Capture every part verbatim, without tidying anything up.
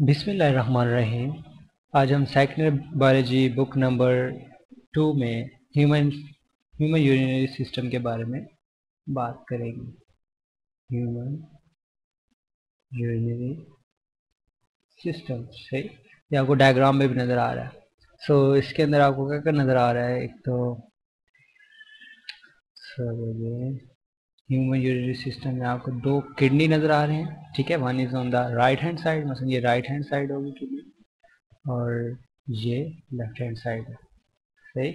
बिस्मिल्लाहिर्रहमानिर्रहीम। आज हम secondary biology book number two में ह्यूमन ह्यूमन यूरिनरी सिस्टम के बारे में बात करेंगे। ह्यूमन यूरिनरी सिस्टम से ये आपको डायग्राम में भी नज़र आ रहा है। सो so, इसके अंदर आपको क्या क्या नज़र आ रहा है। एक तो ह्यूमन यूरिनरी सिस्टम में आपको दो किडनी नज़र आ रहे हैं, ठीक है। One is on the right hand side, मतलब ये राइट हैंड साइड होगी किडनी, और ये लेफ्ट हैंड साइड है, सही।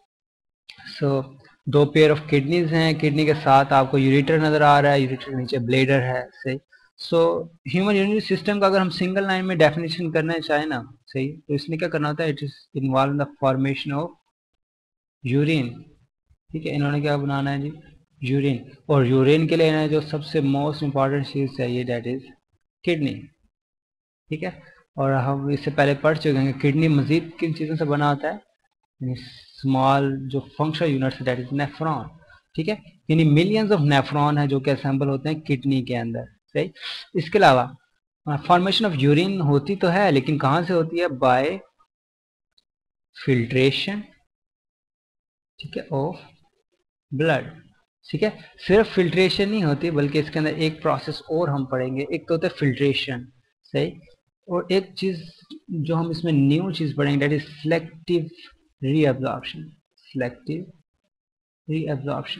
सो so, दो पेयर ऑफ किडनीज हैं। किडनी के साथ आपको यूरेटर नजर आ रहा है, यूरेटर के नीचे ब्लेडर है, सही। सो ह्यूमन यूरिनरी सिस्टम का अगर हम सिंगल लाइन में डेफिनेशन करना चाहें ना, सही, तो इसमें क्या करना होता है, it is involve in the formation of urine, ठीक है। इन्होंने क्या बनाना है जी, यूरिन, और यूरिन के लिए ना जो सबसे मोस्ट इंपॉर्टेंट चीज चाहिए, दैट इज किडनी, ठीक है। और हम इससे पहले पढ़ चुके हैं किडनी मजीद किन चीज़ों से बना होता है, स्मॉल जो functional units that is nephron, ठीक है। यानी मिलियंस ऑफ नेफ्रॉन है जो कि असेंबल होते हैं किडनी के अंदर, सही। इसके अलावा फॉर्मेशन ऑफ यूरिन होती तो है, लेकिन कहाँ से होती है, बाय फिल्ट्रेशन, ठीक है, ऑफ ब्लड, ठीक है। सिर्फ फिल्ट्रेशन नहीं होती, बल्कि इसके अंदर एक प्रोसेस और हम पढ़ेंगे। एक तो होता है फिल्ट्रेशन, सही, और एक चीज जो हम इसमें न्यू चीज पढ़ेंगे, that is selective reabsorption, selective reabsorption,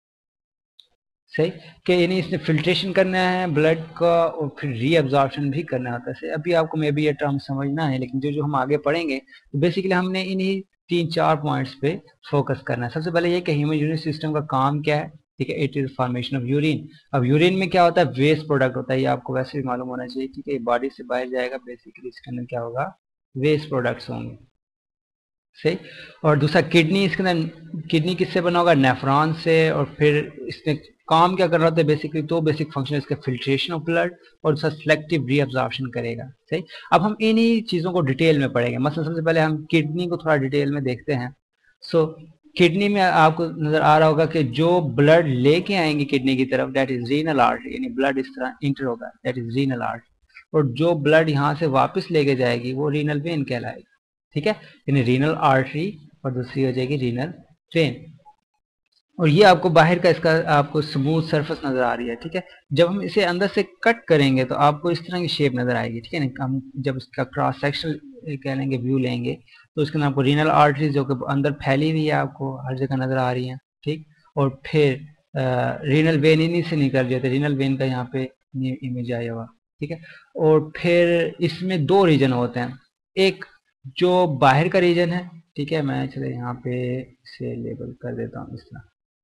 सही। कि यानी इसने फिल्ट्रेशन करना है ब्लड का और फिर रीअब्जॉर्प्शन भी करना होता है। अभी आपको मे बी ये टर्म समझना है, लेकिन जो जो हम आगे पढ़ेंगे तो बेसिकली हमने इन्हीं तीन चार पॉइंट्स पे फोकस करना है। सबसे पहले ये कि ह्यूमन यूरिन सिस्टम का काम क्या है, ठीक है। It is formation of urine. अब यूरिन में क्या होता है, वेस्ट प्रोडक्ट होता है, ये आपको वैसे भी मालूम होना चाहिए, ठीक है। बॉडी से बाहर जाएगा, बेसिकली इसके अंदर क्या होगा, वेस्ट प्रोडक्ट्स होंगे, सही। और दूसरा किडनी, इसके अंदर किडनी किससे बना होगा, नेफ्रॉन से। और फिर इसने काम क्या कर रहा था, बेसिकली दो बेसिक फंक्शन इसके, फिल्ट्रेशन ऑफ ब्लड और दूसरा सिलेक्टिव रीअब्जॉर्प्शन करेगा, सही। अब हम इन्हीं चीजों को डिटेल में पढ़ेंगे। मतलब सबसे पहले हम किडनी को थोड़ा डिटेल में देखते हैं। सो किडनी में आपको नजर आ रहा होगा कि जो ब्लड लेके आएंगे किडनी की तरफ, दैट इज रीनल आर्टरी, यानी ब्लड इस तरह इंटर होगा, दैट इज रीनल आर्टरी। और जो ब्लड यहाँ से वापस लेके जाएगी वो रीनल वेन कहलाएगी, ठीक है। यानी रीनल आर्टरी और दूसरी हो जाएगी रीनल वेन। और ये आपको बाहर का इसका आपको स्मूथ सरफेस नजर आ रही है, ठीक है। जब हम इसे अंदर से कट करेंगे तो आपको इस तरह की शेप नजर आएगी, ठीक है ना। हम जब इसका क्रॉस सेक्शन कह लेंगे, व्यू लेंगे, तो इसके अंदर आपको रीनल आर्टरीज जो कि अंदर फैली हुई है आपको हर जगह नजर आ रही है, ठीक। और फिर रीनल वेन इन्हीं से निकल जाते, रीनल वेन का यहाँ पे इमेज आया हुआ, ठीक है। और फिर इसमें दो रीजन होते हैं, एक जो बाहर का रीजन है, ठीक है। मैं चले यहाँ पे इसे लेबल कर देता हूँ इस तरह।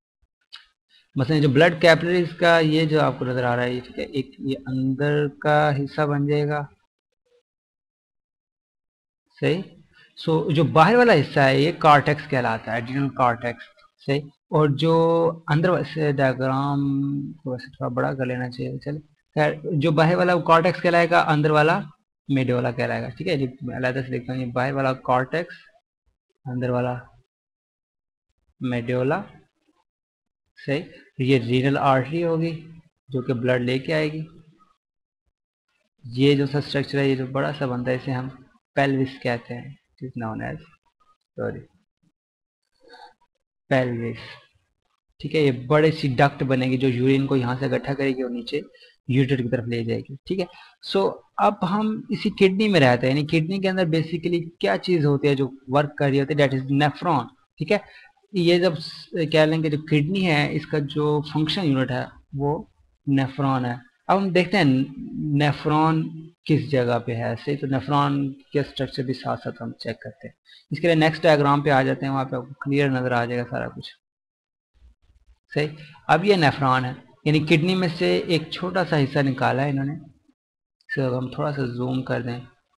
मतलब जो ब्लड कैपिलरीज का ये जो आपको नजर आ रहा है, ठीक है, एक ये अंदर का हिस्सा बन जाएगा, सही। सो जो बाहर वाला हिस्सा है ये कॉर्टेक्स कहलाता है, एड्रिनल कॉर्टेक्स, सही। और जो अंदर वैसे डायग्राम को वैसे थोड़ा बड़ा कर लेना चाहिए, चले खैर। जो बाहर वाला कॉर्टेक्स कहलाएगा, अंदर वाला मेडोला कहलाएगा, ठीक है। मैं अलग से देखता हूँ, ये बाहर वाला कॉर्टेक्स, अंदर वाला मेडोला, सही। ये रीनल आर्टरी होगी जो कि ब्लड लेके आएगी। ये जो सा स्ट्रक्चर है, ये जो बड़ा सा बनता है, इसे हम पेल्विस कहते हैं, it is known as, sorry, pelvis, ठीक है। ये बड़ी सी डक्ट बनेगी जो यूरिन को यहाँ से इकट्ठा करेगी और नीचे यूरेटर की तरफ ले जाएगी, ठीक है। सो अब हम इसी किडनी में रहते हैं, यानी किडनी के अंदर बेसिकली क्या चीज होती है जो वर्क कर रही होती है, डेट इज नेफ्रॉन, ठीक है। ये जब कह लेंगे जो किडनी है, इसका जो फंक्शन यूनिट है वो नेफ्रॉन है। अब हम देखते हैं नेफ्रॉन किस जगह पे है, सही। तो नेफ्रॉन के स्ट्रक्चर भी साथ साथ हम चेक करते हैं। इसके लिए नेक्स्ट डायग्राम पे आ जाते हैं, वहां पे आपको क्लियर नजर आ जाएगा सारा कुछ, सही। अब ये नेफ्रॉन है, यानी किडनी में से एक छोटा सा हिस्सा निकाला है इन्होंने। इसे हम थोड़ा सा जूम कर दें,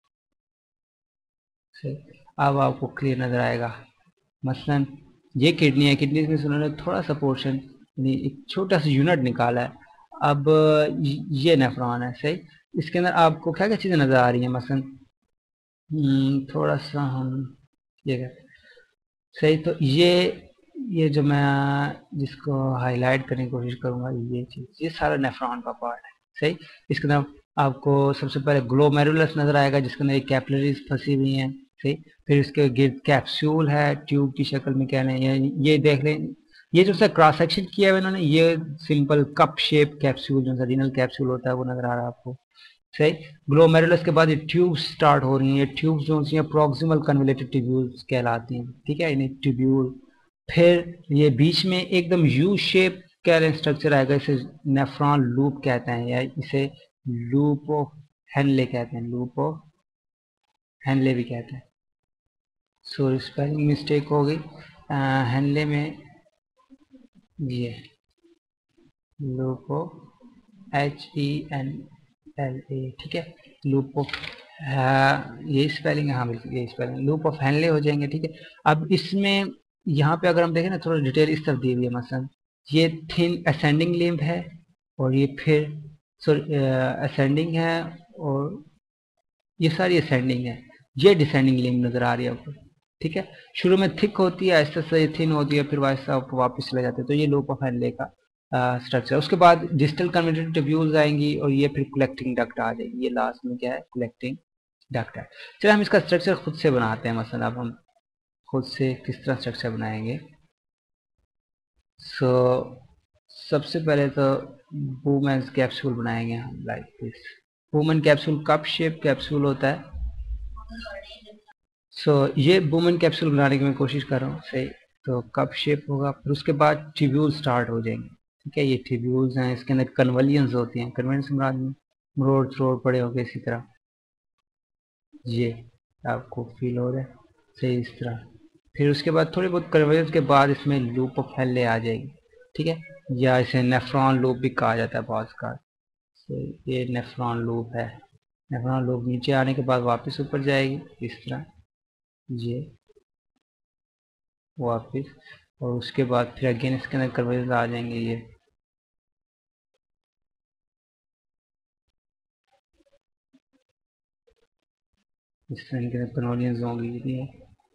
सही। अब आपको क्लियर नजर आएगा। मसलन ये किडनी है, किडनी में से उन्होंने थोड़ा सा पोर्शन, यानी एक छोटा सा यूनिट निकाला है। अब ये नेफ्रॉन है, सही। इसके अंदर आपको क्या क्या चीजें नजर आ रही हैं, मसलन थोड़ा सा हम ये कहते हैं, सही। तो ये ये जो मैं जिसको हाईलाइट करने की कोशिश करूंगा, ये चीज, ये सारा नेफ्रॉन का पार्ट है, सही। इसके अंदर आपको सबसे पहले ग्लोमेरुलस नजर आएगा जिसके अंदर एक कैपिलरीज फंसी हुई हैं, सही। फिर इसके गिर्द कैप्सूल है ट्यूब की शक्ल में, क्या नहीं है ये देख लें। ये जो सा क्रॉस सेक्शन किया है इन्होंने, ये सिंपल कप शेप कैप्सूल जो सा रीनल कैप्सूल होता है वो नजर आ रहा है आपको, सही। ग्लोमेरुलस के बाद ये ट्यूब स्टार्ट हो रही हैं, ट्यूब्स जो सी हैं प्रोक्सिमल कन्वोलेटेड ट्यूब्यूल्स कहलाती हैं, ठीक है, इन्हें ट्यूब्यूल। फिर ये बीच में एकदम यू शेप कह रहे स्ट्रक्चर आएगा, इसे नेफ्रॉन लूप कहते हैं, या इसे लूप ऑफ हेनले कहते हैं, लूप ऑफ हेनले भी कहते हैं। सॉरी स्पेलिंग मिस्टेक हो गई, हेनले में ये loop of H E N L A, ठीक है, लूप ऑफ, ये स्पेलिंग है, हाँ बिल्कुल ये स्पेलिंग, लूप ऑफ हेनले हो जाएंगे, ठीक है। अब इसमें यहाँ पे अगर हम देखें ना थोड़ा डिटेल इस तरफ दी हुई है, मसलन ये थिन असेंडिंग लिम्ब है, और ये फिर सॉरी असेंडिंग है, और ये सारी असेंडिंग है, ये डिसेंडिंग लिम्ब नजर आ रही है आपको, ठीक है। शुरू में थिक होती है, आहिस्ते से थिन होती है, फिर आहिस्ता वापस चले जाते हैं, तो ये लूप ऑफ हेनले का स्ट्रक्चर। उसके बाद डिस्टल कन्वर्टेड ट्यूब्यूल्स आएंगी, और ये फिर कलेक्टिंग डक्ट आ जाएगी, ये लास्ट में क्या है, कलेक्टिंग डक्ट है। चलिए हम इसका स्ट्रक्चर खुद से बनाते हैं, मसलन अब हम खुद से किस तरह स्ट्रक्चर बनाएंगे। सो so, सबसे पहले तो वुमेन्स कैप्सूल बनाएंगे हम, like this. Bowman capsule cup shape capsule होता है। सो so, ये वुमेन कैप्सूल बनाने की मैं कोशिश कर रहा हूँ, सही। तो कप शेप होगा, फिर उसके बाद ट्यूब्यूल स्टार्ट हो जाएंगे, ठीक है। ये ट्यूब्यूल्स हैं, इसके अंदर कन्वलियंस होती हैं, कन्वेंस मरोड़ थ्रोड़ पड़े होंगे इसी तरह, ये आपको फील हो रहा है, सही, इस तरह। फिर उसके बाद थोड़ी बहुत कन्वर्जेंस के बाद इसमें लूप ऑफ हेनले आ जाएगी, ठीक है, या इसे नेफ्रॉन लूप भी कहा जाता है बहुत का। तो ये नेफ्रॉन लूप है, नेफ्रॉन लूप नीचे आने के बाद वापस ऊपर जाएगी इस तरह, ये वापस, और उसके बाद फिर अगेन इसके अंदर कन्वर्जेंस आ जाएंगे, ये इस तरह इनके अंदर कन्वर्जेंस होंगी, ये।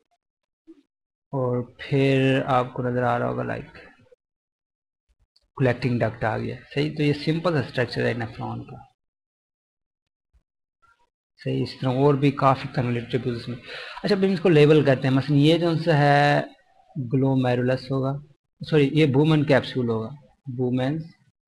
और फिर आपको नजर आ रहा होगा लाइक कलेक्टिंग डक्ट आ गया, सही। तो ये सिंपल स्ट्रक्चर है नेफ्रॉन का, सही। इस तरह और भी काफ़ी कन्वोलेटेड ट्यूब्यूल्स में। अच्छा अब हम इसको लेबल करते हैं, मसलन ये जो सा है ग्लोमेरुलस होगा, सॉरी ये वुमेन कैप्सूल होगा, वुमेन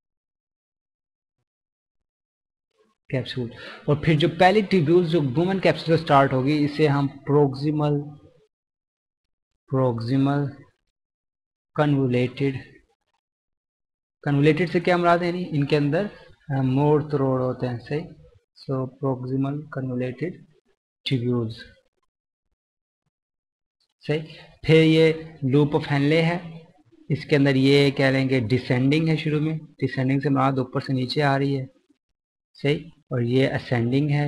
कैप्सूल। और फिर जो पहली ट्यूब्यूल्स जो वुमेन कैप्सूल से स्टार्ट होगी, इसे हम प्रोक्सिमल प्रोक्सिमल कन्वोलेटेड, कन्वोलेटेड से क्या मुराद है, यानी इनके अंदर मोड़ तोड़ होते हैं, सही। सो प्रोक्सिमल कन्वोलेटेड ट्यूब्यूल्स, सही। फिर ये लूप ऑफ हेनले है, इसके अंदर ये कह लेंगे डिसेंडिंग है, शुरू में डिसेंडिंग से मुराद ऊपर से नीचे आ रही है, सही। और ये असेंडिंग है,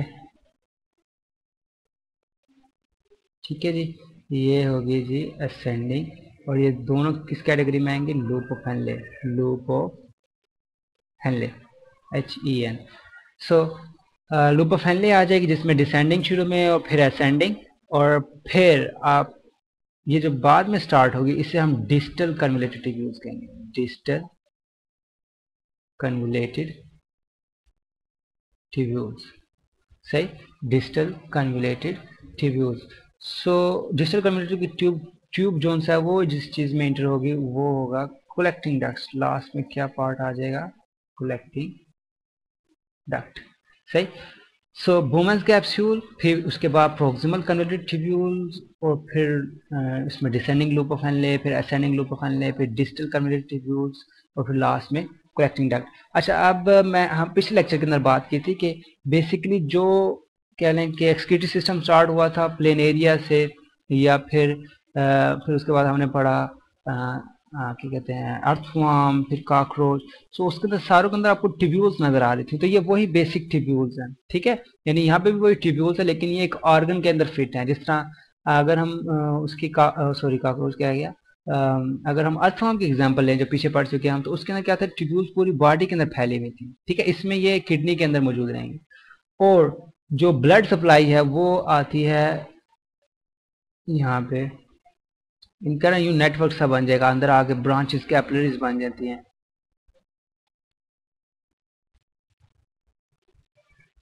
ठीक है जी, ये होगी जी असेंडिंग। और ये दोनों किस कैटेगरी में आएंगे, loop of Henle, loop of Henle, H E N. So loop of Henle आ जाएगी जिसमें डिसेंडिंग शुरू में और फिर असेंडिंग, और फिर आप ये जो बाद में स्टार्ट होगी इसे हम डिस्टल कन्वोलेटेड ट्यूब्यूल्स कहेंगे, डिस्टल कन्वोलेटेड ट्यूब्यूल्स, सही, डिस्टल कन्वोलेटेड ट्यूब्यूल्स। सो डिस्टल कन्वोलेटेड की ट्यूब ट्यूब जोन सा है वो जिस चीज में इंटर होगी वो होगा कलेक्टिंग डक्ट, लास्ट में क्या पार्ट आ जाएगा, कलेक्टिंग डक्ट, सही। सो वुमेन्स कैप्सूल, फिर उसके बाद प्रोक्सिमल कन्वोलेटेड ट्यूब्यूल्स, और फिर अ, इसमें डिसेंडिंग लूप ऑफ हेनले, फिर असेंडिंग लूप ऑफ हेनले, फिर डिस्टल कन्वोलेटेड ट्यूब्यूल्स, और फिर लास्ट में कलेक्टिंग डक्ट। अच्छा अब मैं हम पिछले लेक्चर के अंदर बात की थी कि बेसिकली जो कह लें कि एक्सक्रीटरी सिस्टम स्टार्ट हुआ था प्लेन एरिया से, या फिर आ, फिर उसके बाद हमने पढ़ा क्या कहते हैं अर्थवर्म, फिर कॉकरोच। सो उसके अंदर सारों के अंदर आपको ट्यूब्यूल्स नजर आ रही थी, तो ये वही बेसिक ट्यूब्यूल्स हैं, ठीक है। यानी यहाँ पे भी वही ट्यूब्यूल्स है, लेकिन ये एक ऑर्गन के अंदर फिट है। जिस तरह अगर हम आ, उसकी का सॉरी कॉकरोच क्या गया, अगर हम अर्थवर्म की एग्जांपल लें जो पीछे पढ़ चुके हैं हम, तो उसके अंदर क्या था, ट्यूब्यूल्स पूरी बॉडी के अंदर फैली हुई थी, ठीक है। इसमें ये किडनी के अंदर मौजूद रहेंगे, और जो ब्लड सप्लाई है वो आती है यहाँ पे, इनका ना यूं नेटवर्क सा बन जाएगा, अंदर आके ब्रांचेस कैपिलरीज बन जाती हैं,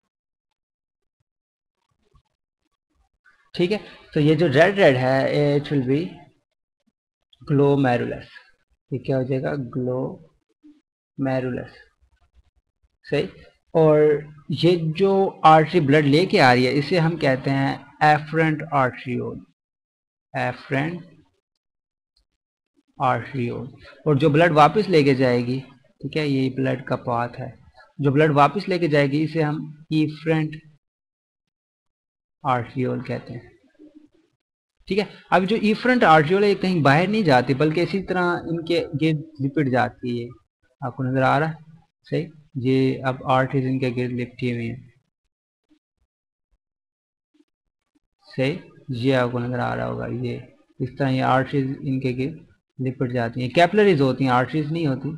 ठीक है। तो ये जो रेड रेड है इट विल बी ग्लोमेरुलस, ये क्या हो जाएगा ग्लोमेरुलस, सही। और ये जो आर्टरी ब्लड लेके आ रही है इसे हम कहते हैं एफरेंट आर्ट्रियोल, एफरेंट आर्ट्रियोल। और जो ब्लड वापस लेके जाएगी, ठीक है, ये ब्लड का पाथ है, जो ब्लड वापस लेके जाएगी इसे हम इफरेंट आर्ट्रियोल कहते हैं, ठीक है। अब जो इफरेंट आर्ट्रियोल है कहीं बाहर नहीं जाती बल्कि इसी तरह इनके गिर्द लिपट जाती है, आपको नजर आ रहा है, सही। ये अब आर्टरीज इनके गिर्द लिपटी हुई है, सही, ये आपको नजर आ रहा होगा, ये इस तरह ये आर्टरीज इनके गिर्द लिपट जाती हैं, कैपिलरीज होती हैं, आर्टरीज नहीं होती,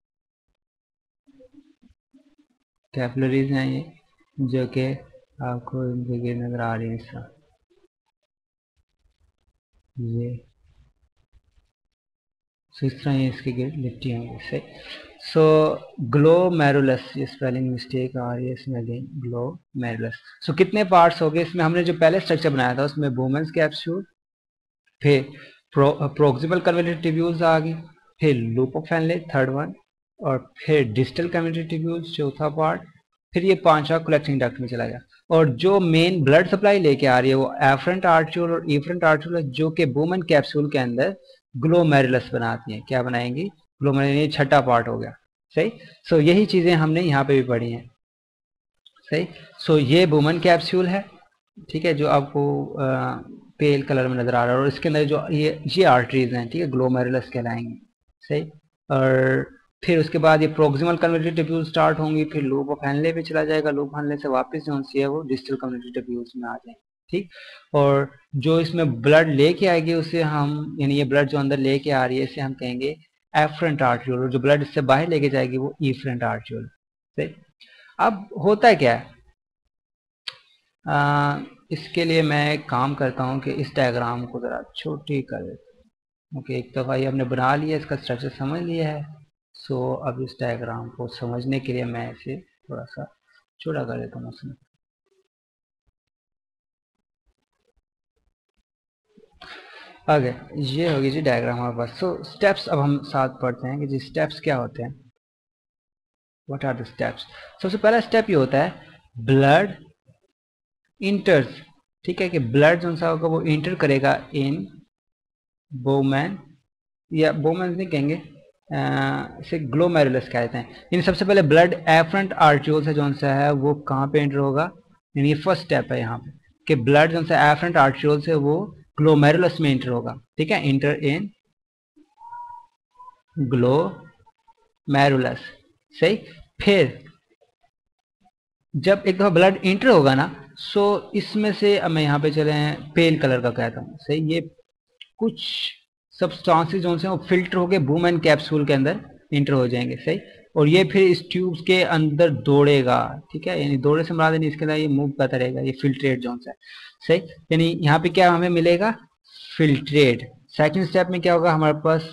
कैपिलरीज हैं ये, जो कि आपको इनके गिर्द नजर आ रही है इस तरह, ये सो इस तरह ये इसके गिर्द लिपटी होंगे, सही। सो ग्लोमेरुलस, ये स्पेलिंग मिस्टेक आ रही है इसमें अगेन, ग्लोमेरुलस। सो कितने पार्ट्स हो गए इसमें, हमने जो पहले स्ट्रक्चर बनाया था उसमें बुमेन्स कैप्सूल, फिर प्रो, प्रोक्सिमल कन्वर्टेड ट्यूब्यूल्स आ गई, फिर loop of Henle third one, और फिर डिजिटल कन्वर्टेड ट्यूब्यूल्स चौथा पार्ट, फिर ये पांचवा कलेक्टिंग डक्ट में चला गया। और जो मेन ब्लड सप्लाई लेके आ रही है वो एफरेंट आर्ट्रियोल और इफरेंट आर्ट्रियोल है, जो कि बुमेन कैप्सूल के अंदर ग्लोमेरुलस बनाती हैं, क्या बनाएंगी, ग्लोमेरुलस, ये छठा पार्ट हो गया, सही। सो यही चीजें हमने यहाँ पे भी पढ़ी हैं, सही। सो ये बुमेन कैप्सूल है, ठीक है, जो आपको आ, पेल कलर में नजर आ रहा है, और इसके अंदर जो ये ये आर्टरीज हैं, ठीक है, ग्लोमेरुलस कहलाएंगे, सही। और फिर उसके बाद ये प्रोक्सिमल कन्वर्टेड ट्यूब्यूल स्टार्ट होंगी, फिर लूप ऑफ हैनले पे चला जाएगा, लूप हैनले से वापस जो है वो डिजिटल कन्वर्टेड ट्यूब्यूल्स में आ जाएंगे, ठीक। और जो इसमें ब्लड लेके आएगी उसे हम, यानी ये ब्लड जो अंदर लेके आ रही है इसे हम कहेंगे एफरेंट आर्ट्रियोल, और जो ब्लड इससे बाहर लेके जाएगी वो इफरेंट आर्ट्रियोल, सही। अब होता है क्या है, आ, इसके लिए मैं एक काम करता हूँ कि इस डायग्राम को ज़रा छोटी कर देता हूँ। ओके, एक दफ़ा ये हमने बना लिया, इसका स्ट्रक्चर समझ लिया है। सो अब इस डायग्राम को समझने के लिए मैं इसे थोड़ा सा छोटा कर देता हूँ उसमें। आगे ये होगी जी डायग्राम हमारे पास। सो स्टेप्स अब हम साथ पढ़ते हैं कि जी स्टेप्स क्या होते हैं, व्हाट आर द स्टेप्स। सबसे पहला स्टेप ये होता है ब्लड इंटर्स, ठीक है, कि ब्लड जो सा होगा वो इंटर करेगा इन बोमैन, या बोमैन नहीं कहेंगे, इसे ग्लोमेरुलस कहते हैं। यानी सबसे पहले ब्लड एफरेंट आर्ट्रियोल से जो सा है वो कहाँ पे एंटर होगा, यानी ये फर्स्ट स्टेप है यहाँ पे कि ब्लड जो सा एफरेंट आर्ट्रियोल से वो ग्लोमेरुलस में एंटर होगा, ठीक है, इंटर इन ग्लोमेरुलस, सही। फिर जब एक दफा ब्लड इंटर होगा ना, सो इसमें से, अब मैं यहाँ पे चले हैं पेल कलर का कहता हूँ, सही, ये कुछ सब्सटेंसेस जो से वो फिल्टर होके बुमेन कैप्सूल के अंदर इंटर हो जाएंगे, सही। और ये फिर इस ट्यूब्स के अंदर दौड़ेगा, ठीक है, यानी दौड़े से मराद नहीं, इसके अंदर ये मूव करता रहेगा, ये फिल्ट्रेट जो है, सही। यानी यहाँ पे क्या हमें मिलेगा, फिल्ट्रेट। सेकंड स्टेप में क्या होगा हमारे पास,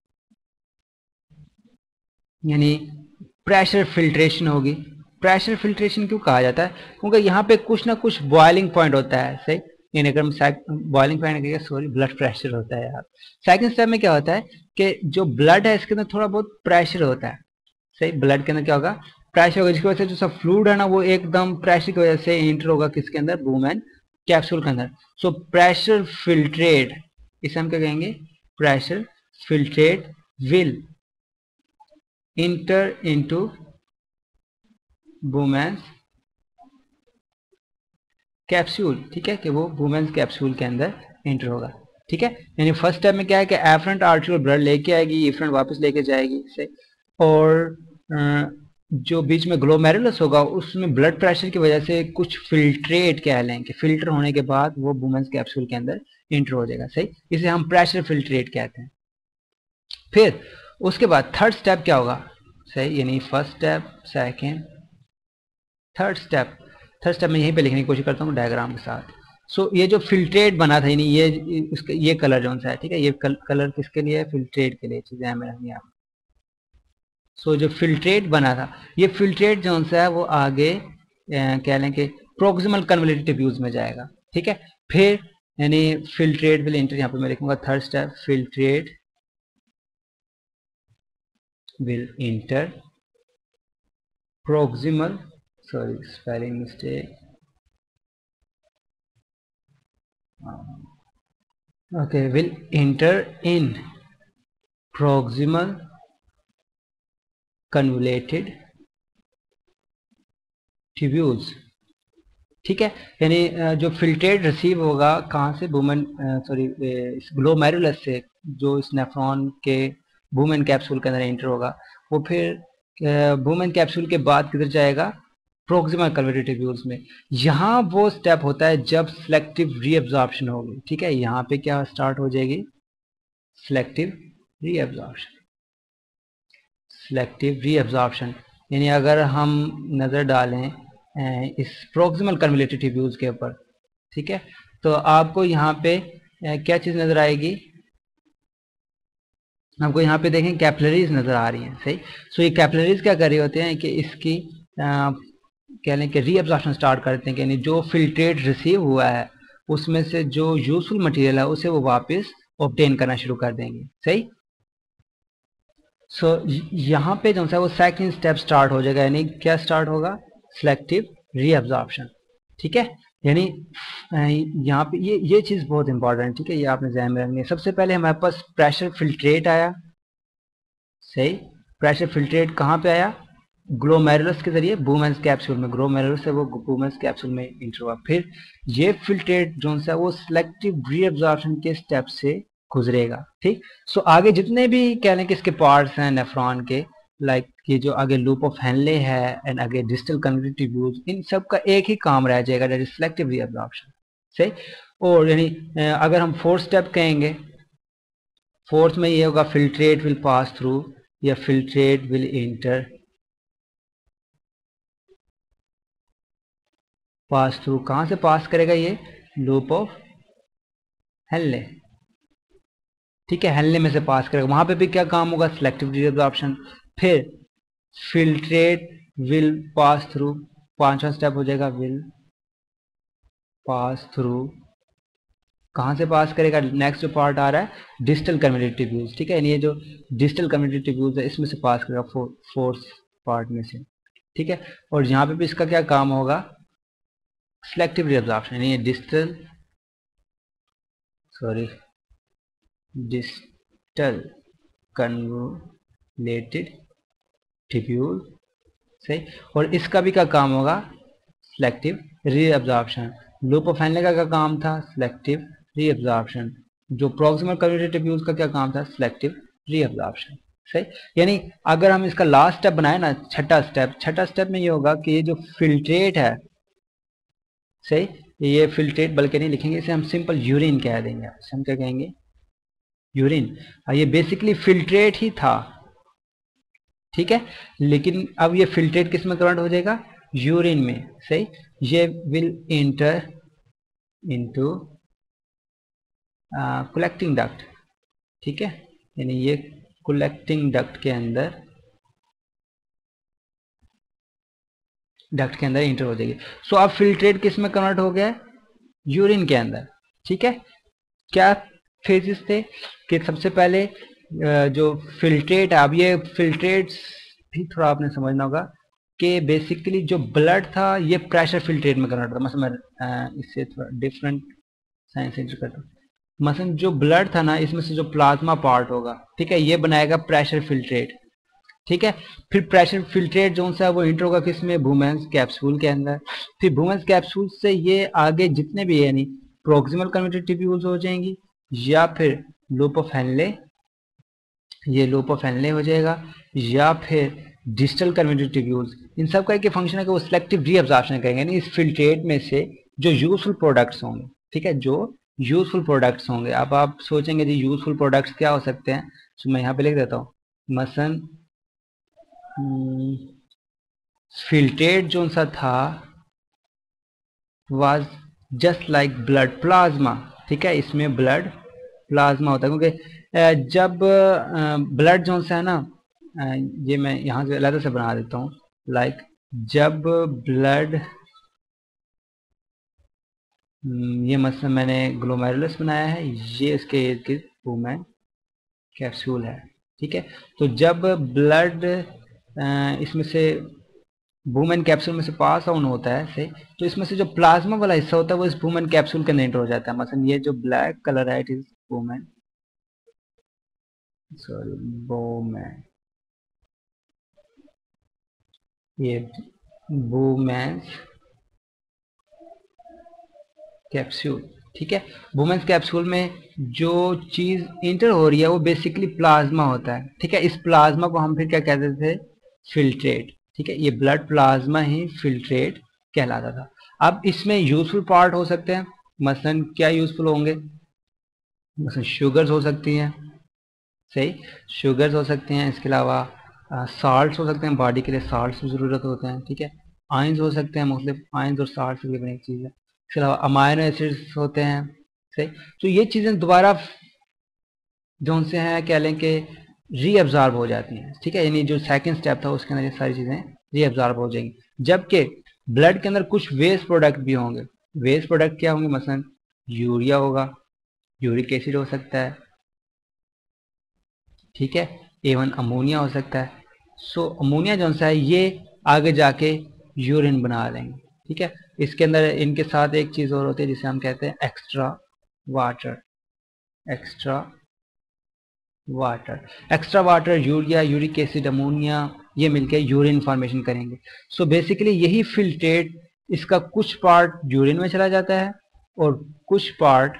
यानी प्रेशर फिल्ट्रेशन होगी। प्रेशर फिल्ट्रेशन क्यों कहा जाता है, क्योंकि यहाँ पे कुछ ना कुछ बॉइलिंग पॉइंट होता है, सही। यानी अगर हम boiling point, sorry, blood pressure होता है यार। सेकंड स्टेप में क्या होता है कि जो ब्लड है इसके अंदर थोड़ा बहुत प्रेशर होता है, सही। ब्लड के अंदर क्या होगा, प्रेशर होगा, जिसकी वजह से जो सब फ्लूइड है ना वो एकदम प्रेशर की वजह से इंटर होगा किसके अंदर, बुमेन कैप्सूल के अंदर। सो प्रेशर फिल्ट्रेट, इसे हम क्या कहेंगे, pressure filtrate will enter into Bowman's capsule, ठीक है, कि वो वुमेन्स कैप्सूल के अंदर एंटर होगा, ठीक है। यानी फर्स्ट स्टेप में क्या है कि एफरेंट आर्ट्रियोल ब्लड लेके आएगी, इफरेंट वापस लेके जाएगी, से और जो बीच में ग्लोमेरुलस होगा उसमें ब्लड प्रेशर की वजह से कुछ फिल्ट्रेट कह लें कि फिल्टर होने के बाद वो वुमेन्स कैप्सूल के अंदर एंटर हो जाएगा, सही। इसे हम प्रेशर फिल्ट्रेट कहते हैं। फिर उसके बाद थर्ड स्टेप क्या होगा, सही, यानी first step, second, third step. Third step में यहीं पे लिखने की कोशिश करता हूँ डायग्राम के साथ। सो so, ये जो फिल्ट्रेट बना था, यानी ये इसका ये कलर जो सा है, ठीक है, ये कल, कलर किसके लिए है, फिल्ट्रेट के लिए, चीजें हमें रखनी है। सो so, जो फिल्ट्रेट बना था, ये फिल्ट्रेट जो सा है वो आगे कह लें कि प्रोक्सिमल कन्वोल्यूटेड ट्यूब्यूल्स में जाएगा, ठीक है। फिर यानी फिल्ट्रेट विल इंटर, यहाँ पे मैं लिखूंगा third step, filtrate will enter proximal, sorry spelling mistake, okay, will enter in proximal convoluted tubules, ठीक है। यानी जो फिल्ट्रेट रिसीव होगा कहाँ से, वुमेन सॉरी इस ग्लोमेरुलस से, जो इस नेफ्रॉन के वुमेन कैप्सूल के अंदर एंटर होगा, वो फिर वुमेन कैप्सूल के बाद किधर जाएगा, प्रोक्सिमल कन्वर्टेड ट्यूब्यूल्स में। यहाँ वो स्टेप होता है जब सिलेक्टिव रीअब्जॉर्प्शन होगी, ठीक है। यहाँ पे क्या स्टार्ट हो जाएगी, सिलेक्टिव रीअब्जॉर्प्शन, सिलेक्टिव रीअब्जॉर्प्शन। यानी अगर हम नज़र डालें इस प्रोक्सिमल कन्वोल्यूटेड ट्यूब्यूल्स के ऊपर, ठीक है, तो आपको यहाँ पे क्या चीज़ नज़र आएगी, हमको यहाँ पे देखें कैपिलरीज नज़र आ रही हैं, सही। सो ये कैपिलरीज क्या कर रही होते हैं कि इसकी आ, कह लें कि रीअब्जॉर्प्शन स्टार्ट करते हैं, कि यानी जो फिल्ट्रेट रिसीव हुआ है उसमें से जो यूजफुल मटेरियल है उसे वो वापस ऑब्टेन करना शुरू कर देंगे, सही। सो so, यहाँ पे जो सा वो सेकंड स्टेप स्टार्ट हो जाएगा, यानी क्या स्टार्ट होगा, सिलेक्टिव रीअब्जॉर्प्शन, ठीक है। यानी यहाँ पे ये ये चीज़ बहुत इंपॉर्टेंट है, ठीक है, ये आपने ध्यान में रखनी है। सबसे पहले हमारे पास प्रेशर फिल्ट्रेट आया, सही। प्रेशर फिल्ट्रेट कहाँ पे आया, ग्लोमेरुलस के जरिए वुमेन्स कैप्सूल में, ग्लोमेरुलस से वो वुमेन्स कैप्सूल में इंटर हुआ। फिर ये फिल्ट्रेट जो है वो सिलेक्टिव रीअब्जॉर्प्शन के स्टेप से गुजरेगा, ठीक। सो आगे जितने भी कह लें कि इसके पार्ट्स हैं नेफ्रॉन के, लाइक ये जो आगे लूप ऑफ हेनले है एंड आगे डिस्टल कन्वोल्यूटेड ट्यूब्यूल्स, इन सब का एक ही काम रह जाएगा, दैट इज सिलेक्टिव रीअब्जॉर्प्शन, सही। और यानी अगर हम फोर्थ स्टेप कहेंगे, फोर्थ में ये होगा फिल्ट्रेट विल पास थ्रू या filtrate will enter, pass through, कहां से पास करेगा, ये लूप ऑफ हेनले, ठीक है, हेनले में से पास करेगा। वहां पे भी क्या काम होगा, सिलेक्टिव रीअब्जॉर्प्शन। फिर फिल्ट्रेट विल पास थ्रू, पांचवा स्टेप हो जाएगा, विल पास थ्रू, कहां से पास करेगा, नेक्स्ट जो पार्ट आ रहा है डिस्टल कन्वोल्यूटेड ट्यूब्यूल्स, ठीक है, ये जो डिस्टल कन्वोल्यूटेड ट्यूब्यूल्स है इसमें से पास करेगा, फो, फोर्थ पार्ट में से, ठीक है। और यहाँ पे भी इसका क्या काम होगा, सिलेक्टिव रीअब्जॉर्प्शन, यानी distal sorry distal convoluted tubule, सही। और इसका भी क्या काम होगा, selective reabsorption. Loop of Henle का क्या काम था, सिलेक्टिव रीअब्जॉर्प्शन। जो प्रॉक्सिमल कन्वोल्यूटेड ट्यूब्यूल्स का क्या काम था, सिलेक्टिव रीअब्जॉर्प्शन, सही। यानी अगर हम इसका लास्ट स्टेप बनाए ना, छठा स्टेप, छठा स्टेप में ये होगा कि ये जो फिल्ट्रेट है, सही, ये फिल्ट्रेट बल्कि नहीं लिखेंगे, इसे हम सिंपल यूरिन कह देंगे, हम क्या कहेंगे, यूरिन। ये बेसिकली फिल्ट्रेट ही था, ठीक है, लेकिन अब ये फिल्ट्रेट किस में कन्वर्ट हो जाएगा, यूरिन में, सही। ये will enter into collecting duct, ठीक है, यानी ये कलेक्टिंग डक्ट के अंदर, डक्ट के अंदर इंटर हो जाएगी। सो अब फिल्ट्रेट किस में कन्वर्ट हो गया है, यूरिन के अंदर, ठीक है। क्या फेजेस थे कि सबसे पहले जो फिल्ट्रेट है, अब ये फिल्ट्रेट्स भी थोड़ा आपने समझना होगा कि बेसिकली जो ब्लड था ये प्रेशर फिल्ट्रेट में कन्वर्ट होता, मतलब मैं इससे थोड़ा डिफरेंट साइंस इंटर करता हूँ। मसलन जो ब्लड था ना, इसमें से जो प्लाज्मा पार्ट होगा, ठीक है, ये बनाएगा प्रेशर फिल्ट्रेट, ठीक है। फिर प्रेशर फिल्ट्रेट जो सा वो इंटर होगा किसमें, वुमेन्स कैप्सूल के अंदर। फिर वुमेन्स कैप्सूल से ये आगे जितने भी है, यानी प्रोक्सिमल कन्वोल्यूटेड ट्यूब्यूल्स हो जाएंगी, या फिर लूप ऑफ हेनले, ये लूप ऑफ हेनले हो जाएगा, या फिर डिस्टल कन्वोल्यूटेड ट्यूब्यूल्स। इन सब का एक फंक्शन है कि वो सिलेक्टिव रीअब्जॉर्प्शन करेंगे, यानी इस फिल्ट्रेट में से जो यूजफुल प्रोडक्ट्स होंगे, ठीक है, जो यूजफुल प्रोडक्ट्स होंगे। अब आप सोचेंगे जी यूजफुल प्रोडक्ट्स क्या हो सकते हैं, तो मैं यहाँ पे लिख देता हूँ, मसलन फिल्ट्रेट जो सा था was just like blood plasma, ठीक है, इसमें ब्लड प्लाज्मा होता है, क्योंकि जब ब्लड जो सा है ना, ये मैं यहाँ से अलग से बना देता हूँ, लाइक जब ब्लड ये मसलन मैंने ग्लोमेरुलस बनाया है, ये इसके इर्द गिर्द वूमेन कैप्सूल है, ठीक है। तो जब ब्लड इसमें से वूमेन कैप्सूल में से पास ऑन होता है सही, तो इसमें से जो प्लाज्मा वाला हिस्सा होता है वो इस वूमेन कैप्सूल के अंदर एंटर हो जाता है। मसलन ये जो ब्लैक कलर है it is women, sorry women, ये वूमेन्स कैप्सूल, ठीक है। वुमेन्स कैप्सूल में जो चीज इंटर हो रही है वो बेसिकली प्लाज्मा होता है, ठीक है। इस प्लाज्मा को हम फिर क्या कहते थे, फिल्ट्रेट, ठीक है। ये ब्लड प्लाज्मा ही फिल्ट्रेट कहलाता था। अब इसमें यूजफुल पार्ट हो सकते हैं, मसलन क्या यूजफुल होंगे, मसलन शुगर्स हो सकती हैं, सही, शुगर्स हो सकते हैं। इसके अलावा साल्ट्स हो सकते हैं, बॉडी के लिए साल्ट्स की ज़रूरत होते हैं, ठीक है। आयंस हो सकते हैं, मुख्तलिफ आयंस और साल्ट्स की बनी चीज़ है। इसके अलावा अमाइनो एसिड्स होते हैं, सही। तो ये चीज़ें दोबारा जो उनसे हैं कह लें कि रीअब्जॉर्ब हो जाती हैं, ठीक है। यानी जो सेकंड स्टेप था उसके अंदर ये सारी चीज़ें रीअब्जॉर्ब हो जाएंगी। जबकि ब्लड के अंदर कुछ वेस्ट प्रोडक्ट भी होंगे। वेस्ट प्रोडक्ट क्या होंगे, मसलन यूरिया होगा, यूरिक एसिड हो सकता है, ठीक है, एवन अमोनिया हो सकता है। सो अमोनिया जो सा है ये आगे जाके यूरिन बना लेंगे, ठीक है। इसके अंदर इनके साथ एक चीज़ और होती है जिसे हम कहते हैं extra water, extra water, extra water, urea, uric acid, ammonia, ये मिलके यूरिन फॉर्मेशन करेंगे। सो बेसिकली यही फिल्ट्रेट, इसका कुछ पार्ट यूरिन में चला जाता है और कुछ पार्ट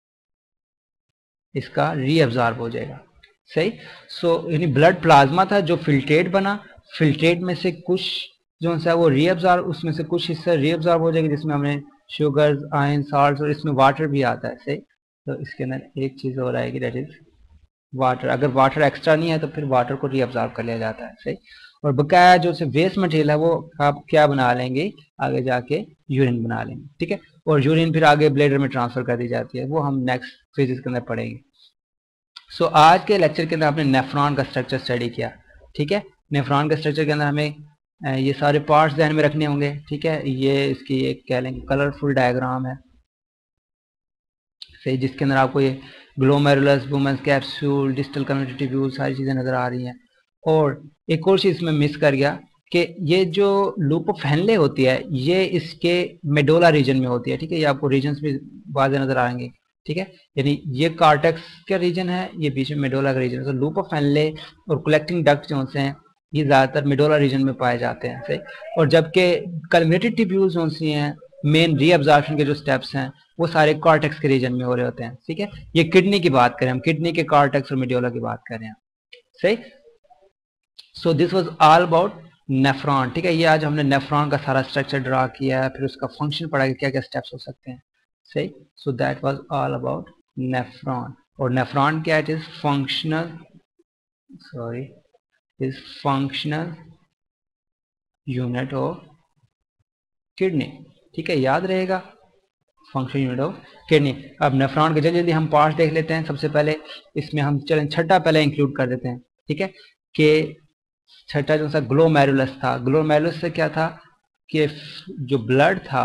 इसका रीअब्जॉर्ब हो जाएगा, सही। सो यानी ब्लड प्लाज्मा था जो फिल्ट्रेट बना, फिल्ट्रेट में से कुछ जो सा वो रीअब्जॉर्ब, उसमें से कुछ हिस्सा रीअब्जॉर्ब हो जाएगा जिसमें हमने शुगर्स, आयन, साल्ट्स और इसमें वाटर भी आता है, सही। तो इसके अंदर एक चीज़ और आएगी दैट इज वाटर। अगर वाटर एक्स्ट्रा नहीं है तो फिर वाटर को रीअब्जॉर्ब कर लिया जाता है, सही। और बकाया जो से वेस्ट मटेरियल है वो आप क्या बना लेंगे, आगे जाके यूरिन बना लेंगे, ठीक है। और यूरिन फिर आगे ब्लेडर में ट्रांसफर कर दी जाती है, वो हम नेक्स्ट फिजिक्स के अंदर पढ़ेंगे। सो so, आज के लेक्चर के अंदर आपने नेफ्रॉन का स्ट्रक्चर स्टडी किया, ठीक है। नेफ्रॉन के स्ट्रक्चर के अंदर हमें ये सारे पार्ट्स ध्यान में रखने होंगे, ठीक है। ये इसकी एक कह लेंगे कलरफुल डायग्राम है, सही, जिसके अंदर आपको ये glomerulus, women's capsule, distal community tubule सारी चीज़ें नज़र आ रही हैं। और एक और चीज़ इसमें मिस कर गया कि ये जो लूप ऑफ हेनले होती है ये इसके मेडोला रीजन में होती है, ठीक है। ये आपको रीजन्स भी वाज़ेह नज़र आएंगे, ठीक है। यानी ये कार्टेक्स का रीजन है, ये बीच में मेडोला का रीजन है। तो लूप ऑफ हेनले और कलेक्टिंग डक्ट जो से हैं ये ज़्यादातर मेडोला रीजन में पाए जाते हैं, सही। और जबकि कल्मेटेड ट्यूब्यूल्स जो सी हैं, मेन रीअब्जॉर्प्शन के जो स्टेप्स हैं वो सारे कॉर्टेक्स के रीजन में हो रहे होते हैं, ठीक है। ये किडनी की बात करें हम, किडनी के कॉर्टेक्स और मेडुला की बात कर रहे हैं, सही। So this was all about nephron, ठीक है। ये आज हमने नेफ्रॉन का सारा स्ट्रक्चर ड्रा किया है, फिर उसका फंक्शन पढ़ा कि क्या क्या स्टेप्स हो सकते हैं, सही। So that was all about nephron. और नेफ्रॉन क्या, it is functional, sorry, is functional unit of kidney, ठीक है, याद रहेगा, फंक्शन यूनिट ऑफ किडनी। अब नेफ्रॉन के जल्दी जल्दी हम पार्ट्स देख लेते हैं। सबसे पहले इसमें हम चलें छठा पहले इंक्लूड कर देते हैं, ठीक है। कि छठा जो सा ग्लोमेरुलस था, ग्लोमेरुलस से क्या था कि जो ब्लड था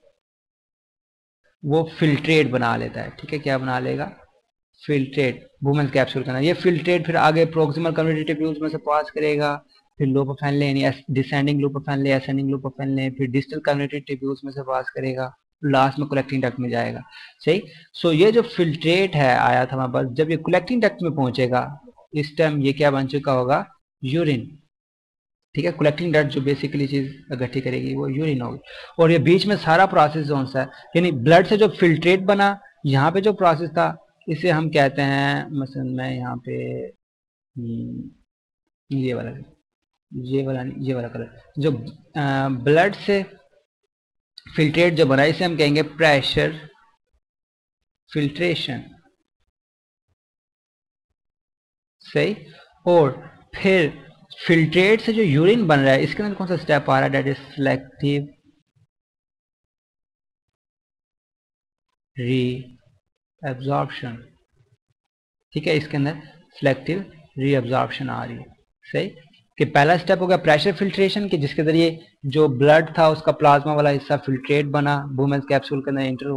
वो फिल्ट्रेट बना लेता है, ठीक है। क्या बना लेगा, फिल्ट्रेट, वुमेन्स कैप्सूल का ना, ये फिल्ट्रेट फिर आगे प्रोक्सिमल कम्युनिटी ट्यूब्यूल्स में से पास करेगा, फिर लूप ऑफ हेनले यानी descending loop of Henle, ascending loop of Henle, फिर डिस्टल कम्युनिटी ट्यूब्यूल्स में से पास करेगा, लास्ट में कलेक्टिंग डक्ट में जाएगा, सही। सो ये जो फिल्ट्रेट है आया था हमारे पास, जब ये कलेक्टिंग डक्ट में पहुंचेगा इस टाइम ये क्या बन चुका होगा, यूरिन, ठीक है। कलेक्टिंग डक्ट जो बेसिकली चीज इकट्ठी करेगी वो यूरिन होगी। और ये बीच में सारा प्रोसेस जो सा है यानी ब्लड से जो फिल्ट्रेट बना, यहाँ पे जो प्रोसेस था इसे हम कहते हैं, मसलन मैं यहाँ पे ये वाला, ये वाला नहीं, ये वाला कलर, जो ब्लड से फिल्ट्रेट जो बना इसे हम कहेंगे प्रेशर फिल्ट्रेशन, सही। और फिर फिल्ट्रेट से जो यूरिन बन रहा है इसके अंदर कौन सा स्टेप आ रहा है, that is selective reabsorption, ठीक है। इसके अंदर सिलेक्टिव री एब्जॉर्प्शन आ रही है, सही। कि पहला स्टेप हो गया प्रेशर फिल्ट्रेशन की, जिसके जरिए जो ब्लड था उसका प्लाज्मा वाला हिस्सा फिल्ट्रेट बना, वुमेन्स कैप्सूल के अंदर एंटर हुआ,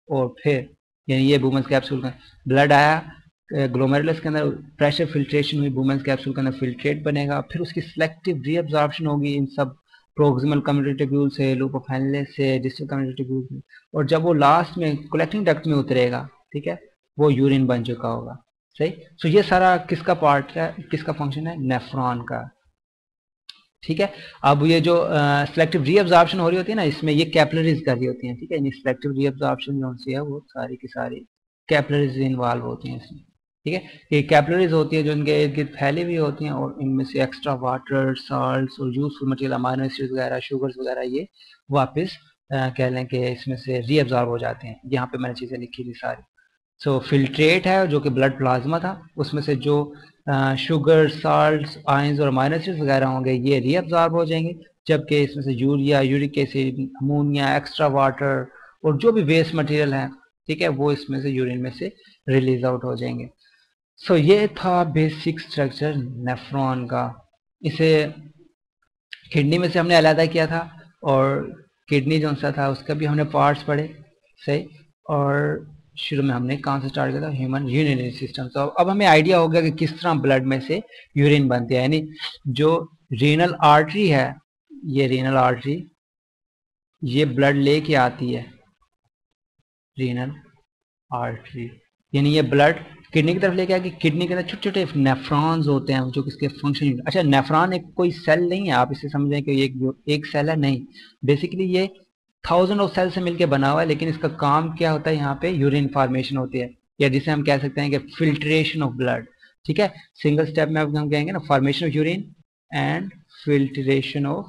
और फिर यानी ये वुमेन्स कैप्सूल का ब्लड आया ग्लोमेरुलस के अंदर, प्रेशर फिल्ट्रेशन हुई, वुमेन्स कैप्सूल के अंदर फिल्ट्रेट बनेगा, फिर उसकी सिलेक्टिव रीअब्जॉर्प्शन होगी इन सब प्रोक्सिमल कम्युनिटी ट्यूब्यूल से, लूप ऑफ हेनले से, डिस्टल कम्युनिटी ट्यूब्यूल से, और जब वो लास्ट में कलेक्टिंग डक्ट में उतरेगा, ठीक है, वो यूरिन बन चुका होगा। सही। सो ये सारा किसका पार्ट है, किसका फंक्शन है, नेफ्रॉन का। ठीक है। अब ये जो सिलेक्टिव रीअब्जॉर्प्शन हो रही होती है ना, इसमें ये कैपिलरीज कर रही होती हैं। ठीक है, सिलेक्टिव रीअब्जॉर्प्शन जो सी है वो सारी की सारी कैपिलरीज इन्वॉल्व होती हैं इसमें। ठीक है, ये कैपिलरीज होती है जो इनके इर्द गिर्द फैली हुई होती हैं, और इनमें से एक्स्ट्रा वाटर, साल्ट्स और यूजफुल मटेरियल, अमाइनो एसिड्स वगैरह, शुगर्स वगैरह, ये वापस कह लें कि इसमें से रीअब्जॉर्ब हो जाते हैं। यहाँ पे मैंने चीज़ें लिखी थी सारी। सो so, फिल्ट्रेट है जो कि ब्लड प्लाज्मा था, उसमें से जो शुगर, साल्ट्स, आयंस और अमाइनो एसिड्स वगैरह होंगे ये रीअब्जॉर्ब हो जाएंगे, जबकि इसमें से urea, uric acid, ammonia, extra water और जो भी वेस्ट मटेरियल है, ठीक है, वो इसमें से यूरिन में से रिलीज आउट हो जाएंगे। सो so, ये था बेसिक स्ट्रक्चर नेफ्रॉन का। इसे किडनी में से हमने अलग किया था, और किडनी जो सा था उसका भी हमने पार्ट्स पढ़े। सही। और शुरू में हमने कहाँ से स्टार्ट किया था, ह्यूमन यूरिनरी सिस्टम। तो अब हमें आइडिया हो गया कि किस तरह ब्लड में से यूरिन बनती है। यानी जो रीनल आर्टरी है, ये रीनल आर्टरी ये ब्लड लेके आती है, रीनल आर्टरी, यानी ये ब्लड किडनी की तरफ लेके आएगी। किडनी के अंदर छोटे छोटे नेफ्रॉन्स होते हैं जो किसके फंक्शन। अच्छा, नेफ्रॉन एक कोई सेल नहीं है, आप इसे समझें कि एक एक सेल है, नहीं। बेसिकली ये थाउजेंड ऑफ सेल से मिलकर बना हुआ है, लेकिन इसका काम क्या होता है, यहाँ पे यूरिन फॉर्मेशन होती है, या जिसे हम कह सकते हैं कि फिल्ट्रेशन ऑफ ब्लड। ठीक है, सिंगल स्टेप में हम कहेंगे ना, formation of urine and filtration of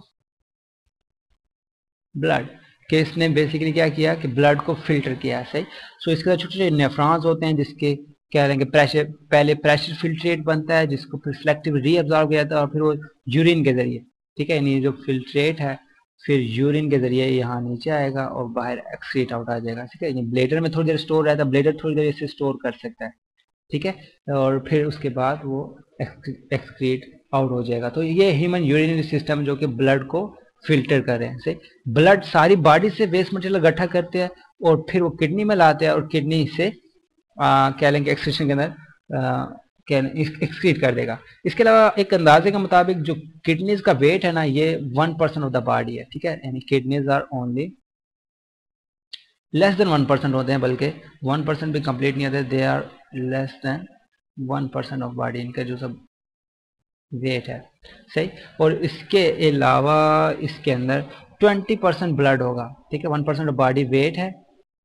blood, कि इसने बेसिकली क्या किया कि ब्लड को फिल्टर किया। सही। सो इसके अंदर छोटे छोटे नेफ्रॉन्स होते हैं जिसके क्या रहेंगे, प्रेशर, पहले प्रेशर फिल्ट्रेट बनता है जिसको फिर सिलेक्टिव रीअब्जॉर्ब किया जाता है, और फिर वो यूरिन के जरिए, ठीक है, यानी जो फिल्ट्रेट है फिर यूरिन के जरिए यहाँ नीचे आएगा और बाहर एक्सक्रीट आउट आ जाएगा। ठीक है, ब्लेडर में थोड़ी देर स्टोर रहता है, ब्लेडर थोड़ी देर इसे स्टोर कर सकता है। ठीक है, और फिर उसके बाद वो एक्सक्रीट आउट हो जाएगा। तो ये ह्यूमन यूरिनरी सिस्टम जो कि ब्लड को फिल्टर कर रहे हैं। से ब्लड सारी बॉडी से वेस्ट मटेरियल इकट्ठा करते हैं और फिर वो किडनी में लाते हैं, और किडनी से क्या लेंगे एक्सक्रीशन के अंदर एक्सक्रीट कर देगा। इसके अलावा एक अंदाजे के मुताबिक जो किडनीज का वेट है ना, ये one percent of the body है। ठीक है, यानी kidneys are only less than one percent होते हैं, बल्कि वन परसेंट भी कंप्लीट नहीं होते, they are less than one percent of body, इनका जो सब वेट है। सही। और इसके अलावा इसके अंदर ट्वेंटी परसेंट ब्लड होगा। ठीक है, one percent of body weight है।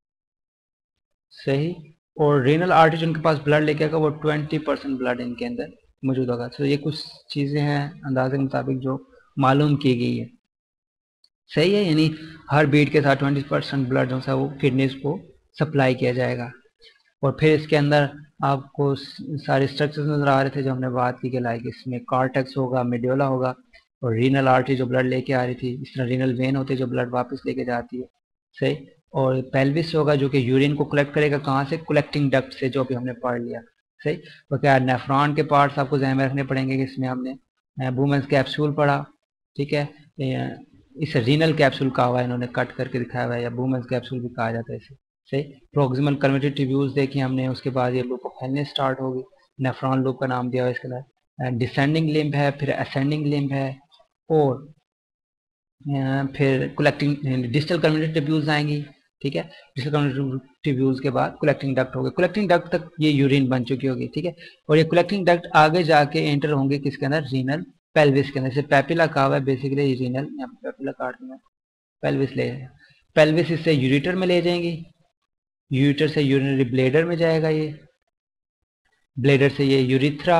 सही। और रीनल आर्टरी जिनके पास ब्लड लेके आएगा वो ट्वेंटी परसेंट ब्लड इनके अंदर मौजूद होगा। तो ये कुछ चीज़ें हैं अंदाजे के मुताबिक जो मालूम की गई है। सही है, यानी हर बीट के साथ ट्वेंटी परसेंट ब्लड जो है वो किडनीज को सप्लाई किया जाएगा। और फिर इसके अंदर आपको सारे स्ट्रक्चर्स नजर आ रहे थे जो हमने बात की कि लाइक इसमें कॉर्टेक्स होगा, मेड्यूला होगा, और रीनल आर्टरी जो ब्लड लेके आ रही थी, इस तरह रीनल वेन होती है जो ब्लड वापस लेके जाती है। सही। और पेल्विस होगा जो कि यूरिन को कलेक्ट करेगा, कहाँ से, कलेक्टिंग डक्ट से, जो भी हमने पढ़ लिया। सही। तो क्या नेफ्रॉन के पार्ट्स आपको ध्यान में रखने पड़ेंगे कि इसमें हमने वुमेन्स कैप्सूल पढ़ा। ठीक है, इसे रीनल कैप्सूल कहा हुआ है, इन्होंने कट करके दिखाया हुआ है, या वुमेन्स कैप्सूल भी कहा जाता है इसे। सही। प्रोक्सिमल कन्वर्टेड ट्यूब्यूल्स देखी हमने, उसके बाद ये लूप ऑफ हेनले स्टार्ट होगी, नेफ्रॉन लूप का नाम दिया हुआ है इसके बाद, डिसेंडिंग लिम्ब है, फिर असेंडिंग लिम्ब है, और फिर कलेक्टिंग डिस्टल कन्वर्टेड ट्यूब्यूल्स आएंगी। ठीक है, डिस्टल कन्वर्टेड ट्यूब्यूल्स के बाद कलेक्टिंग डक्ट होगी, कलेक्टिंग डक्ट तक ये यूरिन बन चुकी होगी। ठीक है, और ये कलेक्टिंग डक्ट आगे जाके एंटर होंगे किसके अंदर, रीनल पेल्विस के अंदर। जैसे पैपिला कहा हुआ है, बेसिकली रीनल, पैपिला काट दूंगा, पेल्विस ले जाएगा, पेल्विस इससे यूरिटर में ले जाएंगी, यूरिटर से यूरिनरी ब्लेडर में जाएगा, ये ब्लेडर से ये यूरिथ्रा,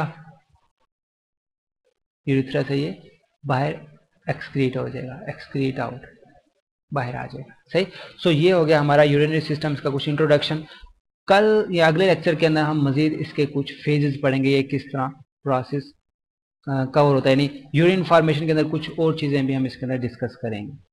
यूरिथ्रा से ये बाहर एक्सक्रीट हो जाएगा, एक्सक्रीट आउट, बाहर आ जाएगा। सही। सो ये हो गया हमारा यूरिनरी सिस्टम्स का कुछ इंट्रोडक्शन। कल या अगले लेक्चर के अंदर हम मजीद इसके कुछ फेजेस पढ़ेंगे, ये किस तरह प्रोसेस कवर होता है, यानी यूरिन फॉर्मेशन के अंदर कुछ और चीज़ें भी हम इसके अंदर डिस्कस करेंगे।